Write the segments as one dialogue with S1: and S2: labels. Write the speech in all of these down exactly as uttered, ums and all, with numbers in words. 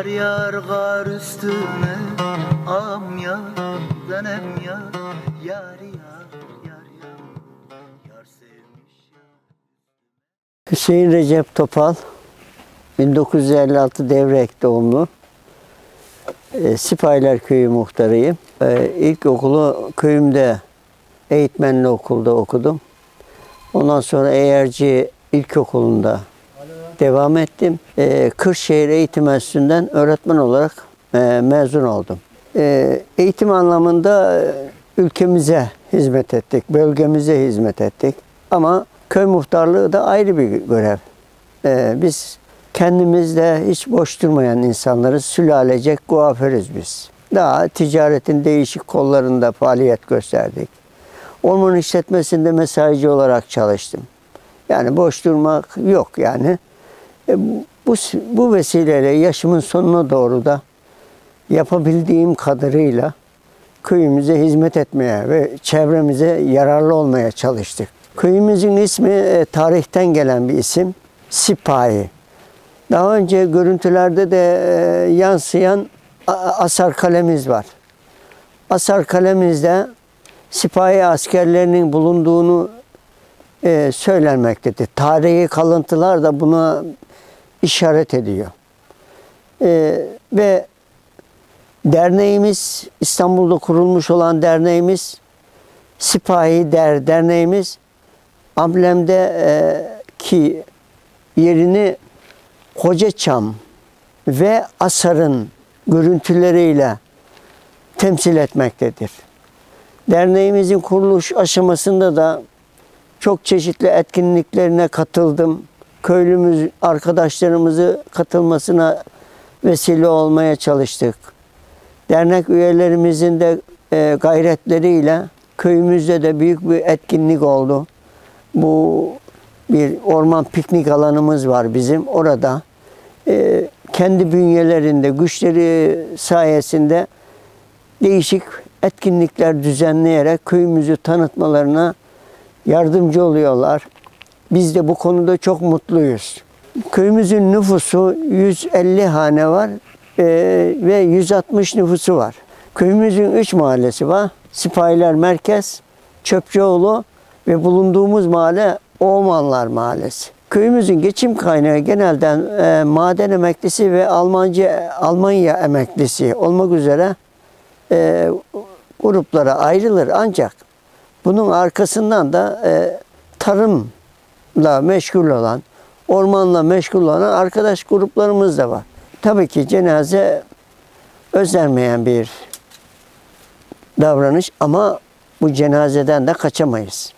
S1: Yar yar gar üstüne am ya denem ya yar yar yar yar yar sevmiş ya.
S2: Hüseyin Recep Topal, bin dokuz yüz elli altı Devrek doğumlu. E, Sipahiler Köyü muhtarıyım. E, İlkokulu köyümde eğitmenli okulda okudum. Ondan sonra Eğerci İlkokulu'nda devam ettim. E, Kırşehir Eğitim Enstitüsü'nden öğretmen olarak e, mezun oldum. E, eğitim anlamında e, ülkemize hizmet ettik, bölgemize hizmet ettik. Ama köy muhtarlığı da ayrı bir görev. E, biz kendimizde hiç boş durmayan insanlarız, sülalecek kuaförüz biz. Daha ticaretin değişik kollarında faaliyet gösterdik. Orman işletmesinde mesaici olarak çalıştım. Yani boş durmak yok yani. E, bu, bu vesileyle yaşımın sonuna doğru da yapabildiğim kadarıyla köyümüze hizmet etmeye ve çevremize yararlı olmaya çalıştık. Köyümüzün ismi e, tarihten gelen bir isim, Sipahi. Daha önce görüntülerde de e, yansıyan asar kalemiz var. Asar kalemizde Sipahi askerlerinin bulunduğunu e, söylenmektedir. Tarihi kalıntılar da buna işaret ediyor. E, ve derneğimiz, İstanbul'da kurulmuş olan derneğimiz, Sipahi Der derneğimiz, amblemde e, ki yerini Kocaçam ve Asar'ın görüntüleriyle temsil etmektedir. Derneğimizin kuruluş aşamasında da çok çeşitli etkinliklerine katıldım. Köylümüz arkadaşlarımızı katılmasına vesile olmaya çalıştık. Dernek üyelerimizin de e, gayretleriyle köyümüzde de büyük bir etkinlik oldu. Bu bir orman piknik alanımız var bizim. Orada e, kendi bünyelerinde, güçleri sayesinde değişik etkinlikler düzenleyerek köyümüzü tanıtmalarına yardımcı oluyorlar. Biz de bu konuda çok mutluyuz. Köyümüzün nüfusu yüz elli hane var e, ve yüz altmış nüfusu var. Köyümüzün üç mahallesi var. Sipahiler Merkez, Çöpçüoğlu ve bulunduğumuz mahalle Oğmanlar Mahallesi. Köyümüzün geçim kaynağı genelde e, maden emeklisi ve Almancı, Almanya emeklisi olmak üzere e, gruplara ayrılır. Ancak bunun arkasından da e, tarımla meşgul olan, ormanla meşgul olan arkadaş gruplarımız da var. Tabii ki cenaze özenmeyen bir davranış ama bu cenazeden de kaçamayız.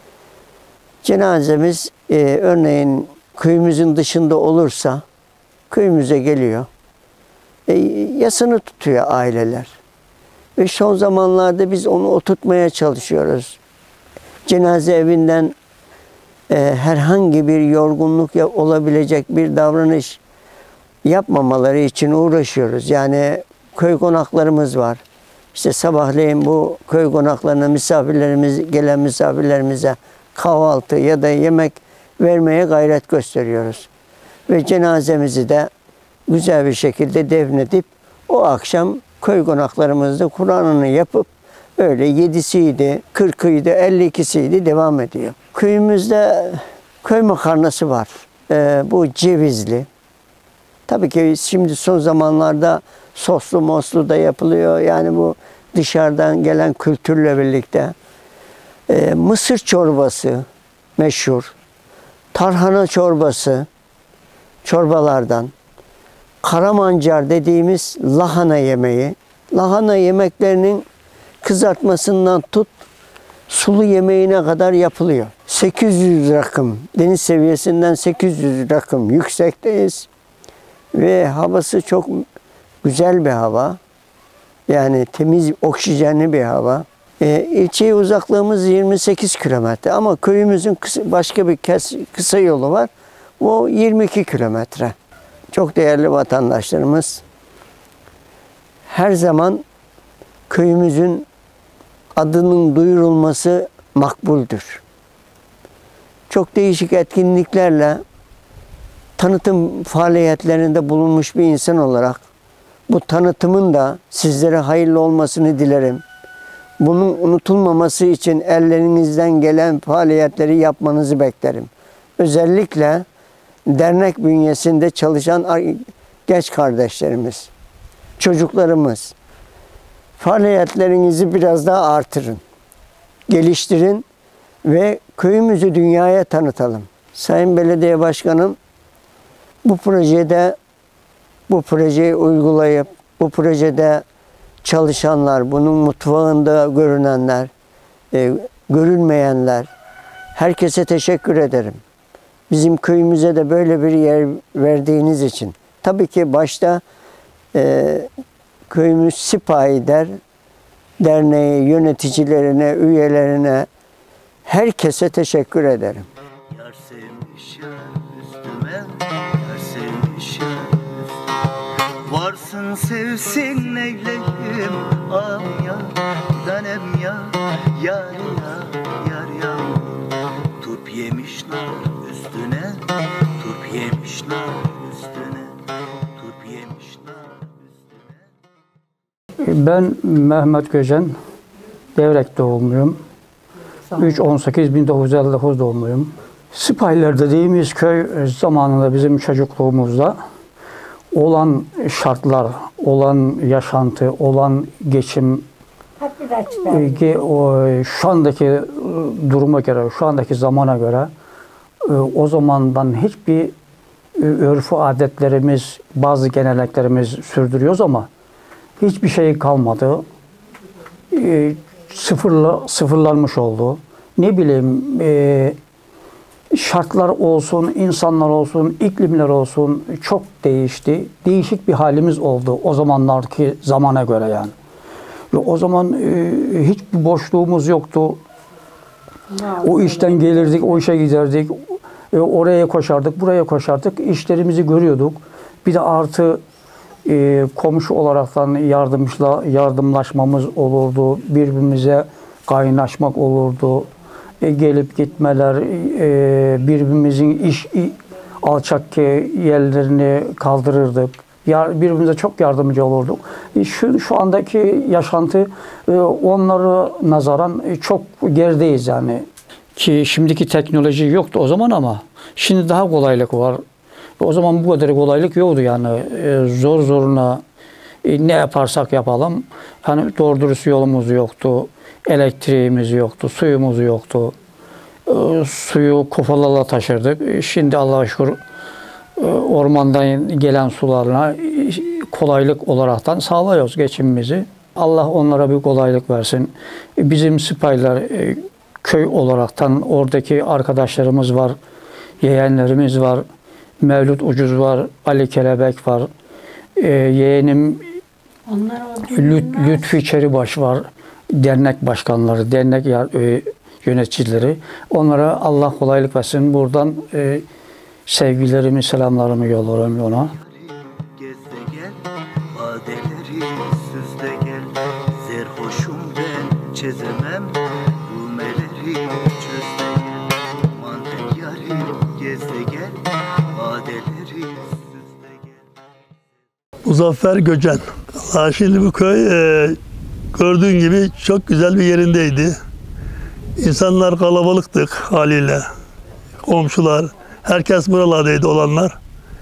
S2: Cenazemiz e, örneğin köyümüzün dışında olursa köyümüze geliyor. E, yasını tutuyor aileler. Ve son zamanlarda biz onu oturtmaya çalışıyoruz. Cenaze evinden e, herhangi bir yorgunluk olabilecek bir davranış yapmamaları için uğraşıyoruz. Yani köy konaklarımız var. İşte sabahleyin bu köy konaklarına misafirlerimiz, gelen misafirlerimize kahvaltı ya da yemek vermeye gayret gösteriyoruz. Ve cenazemizi de güzel bir şekilde defnedip o akşam köy konaklarımızda Kur'an'ını yapıp öyle yedisiydi, kırkıydı, elli ikisiydi devam ediyor. Köyümüzde köy makarnası var. Ee, bu cevizli. Tabii ki şimdi son zamanlarda soslu moslu da yapılıyor. Yani bu dışarıdan gelen kültürle birlikte. Ee, mısır çorbası meşhur. Tarhana çorbası çorbalardan. Karamancar dediğimiz lahana yemeği. Lahana yemeklerinin kızartmasından tut sulu yemeğine kadar yapılıyor. sekiz yüz rakım, deniz seviyesinden sekiz yüz rakım yüksekteyiz. Ve havası çok güzel bir hava. Yani temiz, oksijenli bir hava. E, ilçeye uzaklığımız yirmi sekiz kilometre ama köyümüzün kısa, başka bir kes, kısa yolu var. O yirmi iki kilometre. Çok değerli vatandaşlarımız, her zaman köyümüzün adının duyurulması makbuldür. Çok değişik etkinliklerle tanıtım faaliyetlerinde bulunmuş bir insan olarak Bu tanıtımın da sizlere hayırlı olmasını dilerim. Bunun unutulmaması için ellerinizden gelen faaliyetleri yapmanızı beklerim. Özellikle dernek bünyesinde çalışan genç kardeşlerimiz, çocuklarımız, faaliyetlerinizi biraz daha artırın, geliştirin ve köyümüzü dünyaya tanıtalım. Sayın Belediye Başkanım, bu projede, bu projeyi uygulayıp, bu projede çalışanlar, bunun mutfağında görünenler, e, görünmeyenler, herkese teşekkür ederim. Bizim köyümüze de böyle bir yer verdiğiniz için. Tabii ki başta e, köyümüz Sipahi Der, derneği yöneticilerine, üyelerine, herkese teşekkür ederim.
S1: Yar sevmiş yar üstüme, yar sevmiş yar üstüme. Varsın sevsin neyleyim am ya, danem ya, yar ya, yar ya. Turp yemişler üstüne, turp yemişler üstüne, turp yemişler üstüne.
S3: Ben Mehmet Göcen, Devrek doğumluyum. üç on sekiz bin dokuz yüz elli dokuz doğumluyum. Sipahiler dediğimiz köy zamanında bizim çocukluğumuzda olan şartlar, olan yaşantı, olan geçim, e, o, şu andaki duruma göre, şu andaki zamana göre e, o zamandan hiçbir e, örfü adetlerimiz, bazı geleneklerimiz sürdürüyoruz ama hiçbir şey kalmadı. E, sıfırla, sıfırlanmış oldu. Ne bileyim e, şartlar olsun, insanlar olsun, iklimler olsun çok değişti. Değişik bir halimiz oldu o zamanlarki zamana göre yani. Ve o zaman e, hiçbir boşluğumuz yoktu. O işten gelirdik, o işe giderdik. E, oraya koşardık, buraya koşardık. İşlerimizi görüyorduk. Bir de artı e, komşu olaraktan yardımla, yardımlaşmamız olurdu. Birbirimize kaynaşmak olurdu. E, gelip gitmeler, e, birbirimizin iş alçak yerlerini kaldırırdık. Yar, birbirimize çok yardımcı olurduk. E, şu, şu andaki yaşantı e, onları nazaran e, çok gerideyiz yani. Ki şimdiki teknoloji yoktu o zaman ama şimdi daha kolaylık var. O zaman bu kadar kolaylık yoktu yani. E, zor zoruna e, ne yaparsak yapalım. Hani doğru dürüst yolumuz yoktu. Elektriğimiz yoktu, suyumuz yoktu. E, suyu kofalarla taşırdık. E, şimdi Allah'a şükür e, ormandan gelen sularla e, kolaylık olaraktan sağlıyoruz geçimimizi. Allah onlara bir kolaylık versin. E, bizim Sipahiler e, köy olaraktan oradaki arkadaşlarımız var, yeğenlerimiz var. Mevlüt Ucuz var, Ali Kelebek var. E, yeğenim Lüt, Lütfi Çeribaş var. Dernek başkanları, dernek e, yöneticileri. Onlara Allah kolaylık versin. Buradan e, sevgilerimi, selamlarımı yolluyorum ona.
S1: Gezde gel, badeleri süzde gel. Zerhoşum ben çözemem, rumeleri çözde gel. Mantel yari gezde gel, badeleri süzde gel.
S4: Muzaffer Göcen. Allah, şimdi bu köy e, gördüğün gibi çok güzel bir yerindeydi. İnsanlar kalabalıktık haliyle. Komşular, herkes buralardaydı olanlar.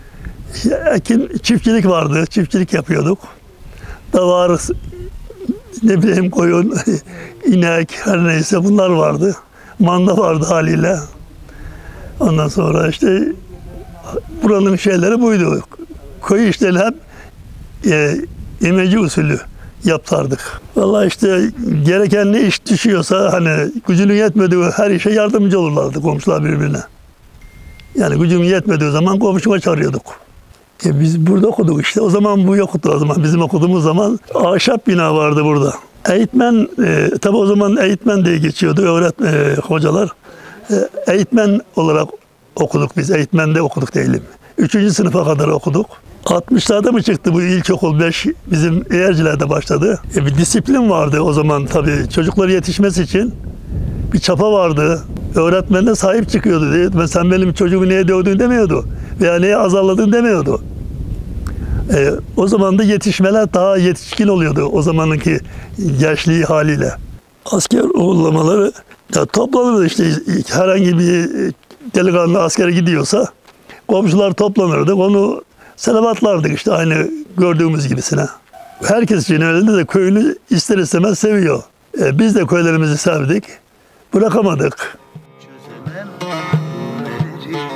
S4: Ekin, çiftçilik vardı, çiftçilik yapıyorduk. Davar, ne bileyim koyun, inek, her neyse bunlar vardı. Manda vardı haliyle. Ondan sonra işte buranın şeyleri buydu. Köy işleri hep e, imece usulü yapardık. Vallahi işte gereken ne iş düşüyorsa hani gücünün yetmediği her işe yardımcı olurlardı komşular birbirine. Yani gücüm yetmediği zaman komşuma çağırıyorduk. E biz burada okuduk işte. O zaman bu yoktu o zaman. Bizim okuduğumuz zaman ahşap bina vardı burada. Eğitmen, e, tabi o zaman eğitmen diye geçiyordu öğretmen e, hocalar. E, eğitmen olarak okuduk biz. Eğitmende okuduk değilim. Üçüncü sınıfa kadar okuduk. altmışlarda mı çıktı bu ilkokul beş bizim Eğerciler'de başladı. E bir disiplin vardı o zaman tabii. Çocukları yetişmesi için bir çapa vardı. Öğretmenine sahip çıkıyordu. Sen benim çocuğumu neye dövdün demiyordu. Veya neye azarladın demiyordu. E, o zaman da yetişmeler daha yetişkin oluyordu o zamanınki gençliği haliyle. Asker uğurlamaları ya toplanırdı işte herhangi bir delikanlı askere gidiyorsa komşular toplanırdı. Onu selamatlardık işte aynı gördüğümüz gibisine. Herkes için öyle de köyünü ister istemez seviyor. E, biz de köylerimizi sevdik. Bırakamadık.
S1: Çözemem bu neleri çözemem.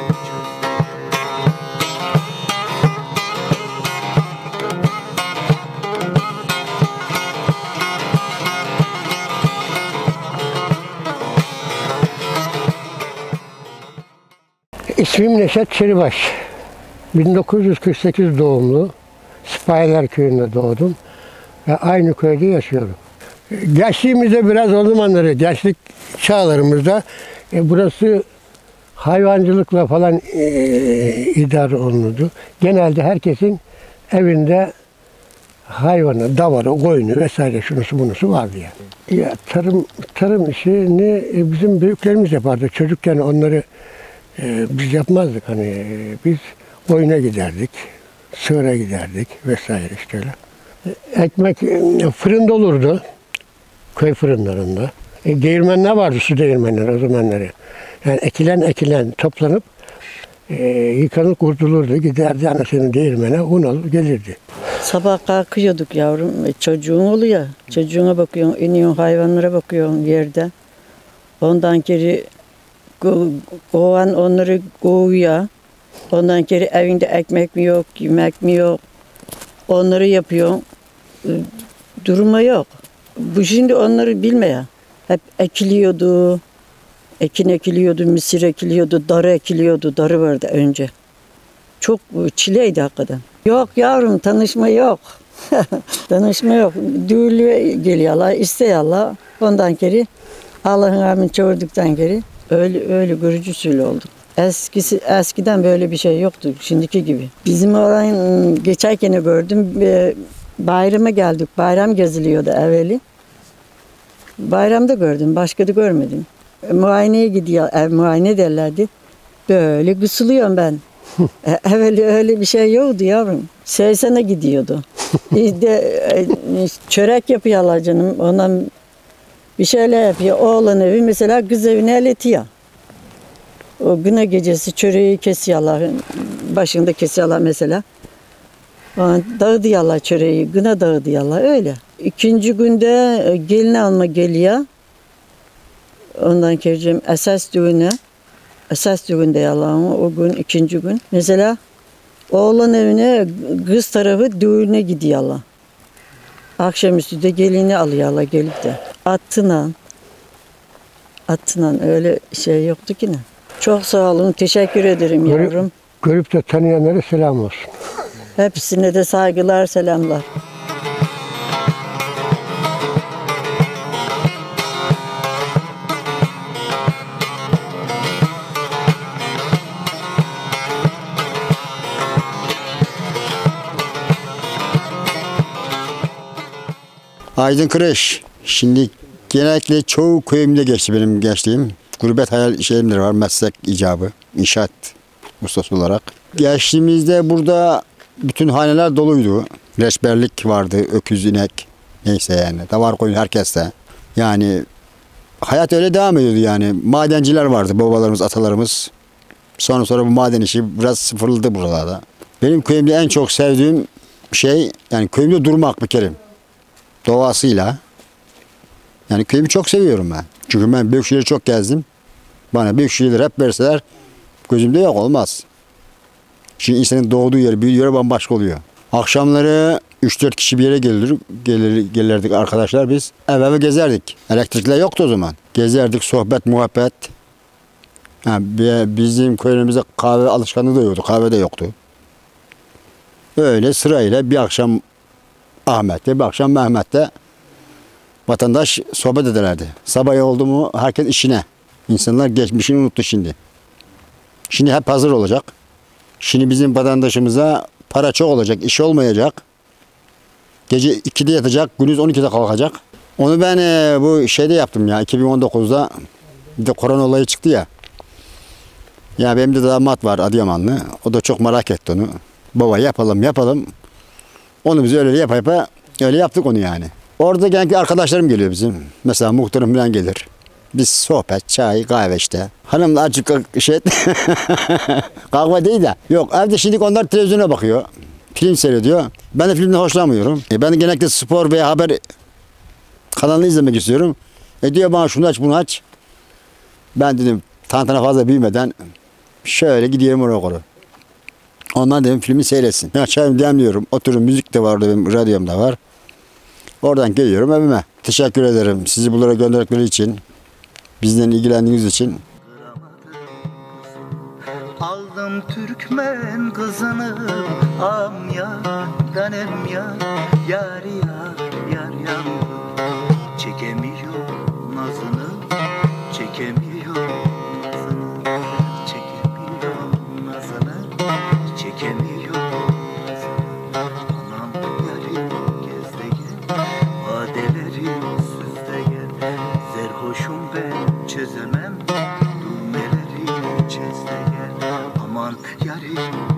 S5: İsmim Neşet Çeribaş. bin dokuz yüz kırk sekiz doğumlu. Sipahiler köyünde doğdum. Ve aynı köyde yaşıyorum. Gençliğimizde biraz o zamanları, gençlik çağlarımızda e, burası hayvancılıkla falan e, idare olunurdu. Genelde herkesin evinde hayvanı, davarı, koyunu vesaire şunusu bunusu vardı yani. Ya tarım tarım işini e, bizim büyüklerimiz yapardı. Çocukken onları e, biz yapmazdık. Hani e, biz oyuna giderdik, sığıra giderdik vesaire işte öyle. E, ekmek e, fırında olurdu. Köy fırınlarında. E, değirmenler vardı, su değirmenleri o zamanları. Yani ekilen ekilen toplanıp e, yıkanıp kurtulurdu. Giderdi anasının değirmene, un alıp gelirdi.
S6: Sabah kalkıyorduk yavrum. E, çocuğun oluyor. Çocuğuna bakıyorsun, iniyorsun, hayvanlara bakıyorsun yerde. Ondan geri ko- kovan onları kovuyor. Ondan geri evinde ekmek mi yok, yemek mi yok. Onları yapıyorsun. E, duruma yok. Bu şimdi onları bilmeye. Hep ekiliyordu. Ekin ekiliyordu, mısır ekiliyordu, darı ekiliyordu. Darı vardı önce. Çok çileydi hakikaten. Yok yavrum, tanışma yok. Tanışma yok. Düğülüye geliyorlar, isteyorlar. Ondan geri Allah'ın amin çağırdıktan geri öyle öyle görücü usulü oldu. Eskisi eskiden böyle bir şey yoktu şimdiki gibi. Bizim oranın geçerken gördüm. Bayrama geldik. Bayram geziliyordu evveli. Bayramda gördüm. Başka da görmedim. E, muayeneye gidiyor. E, muayene derlerdi. Böyle kısılıyorum ben. e, evveli öyle bir şey yoktu yavrum. Seysene gidiyordu. İşte, e, çörek yapıyorlar canım. Ondan bir şeyler yapıyor. Oğlan evi mesela kız evine eletiyor. O güne gecesi çöreği kesiyorlar. Başında kesiyorlar mesela. Dağıtıyorlar çöreği, gına dağıtıyorlar öyle. İkinci günde gelin alma geliyor. Ondan kereceğim esas düğüne. Esas düğünde yalan o gün ikinci gün. Mesela oğlan evine kız tarafı düğüne gidiyorlar. Akşamüstü de gelini alıyorlar gelip de. Attınan. Attınan öyle şey yoktu ki ne. Çok sağ olun, teşekkür ederim
S5: Görüp,
S6: yavrum.
S5: görüp de tanıyanlara selam olsun.
S6: Hepsine de saygılar, selamlar.
S7: Aydın Kırış. Şimdi genellikle çoğu köyümde geçti benim gençliğim. Gurbet hayal şeyimdir var, meslek icabı, inşaat ustası olarak. Gençliğimizde burada bütün haneler doluydu. Reçberlik vardı, öküz, inek, neyse yani. Davar koyun herkeste. Yani hayat öyle devam ediyordu yani. Madenciler vardı, babalarımız, atalarımız. Sonra sonra bu maden işi biraz sıfırladı buralarda. Benim köyümde en çok sevdiğim şey, yani köyümde durmak bir kere. Doğasıyla. Yani köyümü çok seviyorum ben. Çünkü ben Büyükşehir'i çok gezdim. Bana Büyükşehir'leri hep verseler gözümde yok, olmaz. Şimdi insanın doğduğu yer, büyüdüğü yer bambaşka oluyor. Akşamları üç dört kişi bir yere gelir, gelir, gelirdik arkadaşlar biz. Ev eve gezerdik. Elektrikler yoktu o zaman. Gezerdik, sohbet, muhabbet. Yani bizim köyümüzde kahve alışkanlığı da yoktu. Kahve de yoktu. Öyle sırayla bir akşam Ahmet'te, bir akşam Mehmet'te vatandaş sohbet ederlerdi. Sabah oldu mu herkes işine. İnsanlar geçmişini unuttu şimdi. Şimdi hep hazır olacak. Şimdi bizim vatandaşımıza para çok olacak, iş olmayacak. Gece ikide yatacak, gündüz on ikide kalkacak. Onu ben e, bu şeyde yaptım ya, iki bin on dokuzda bir de korona olayı çıktı ya. Ya benim de damat var Adıyamanlı. O da çok merak etti onu. Baba yapalım yapalım. Onu biz öyle yapa yapa öyle yaptık onu yani. Orada genellikle arkadaşlarım geliyor bizim. Mesela muhtarım falan gelir. Biz sohbet, çay, kahve işte. Hanım da açık şey kahve değil de. Yok evde şimdi onlar televizyona bakıyor. Film seyrediyor. Ben de filmden hoşlanmıyorum. E ben de genellikle spor veya haber kanalını izlemek istiyorum. E diyor bana şunu aç bunu aç. Ben dedim tantana fazla büyümeden şöyle gidiyorum oraya doğru. Ondan dedim filmi seyretsin. Ya çayımı demliyorum. Oturuyorum müzik de var orada benim radyom da var. Oradan geliyorum evime. Teşekkür ederim sizi buralara gönderdikleri için. Bizden ilgilendiğiniz için.
S1: Aldım Türkmen kızını am ya tanem ya yar ya yar ya çekemiyor nazını çekemiyor nazını çekemiyor nazını çekemiyor nazını anam yarim gezde gel vadelerim süzde gel zerhoşum ben çözemem düğmeleri çözde gel aman yarim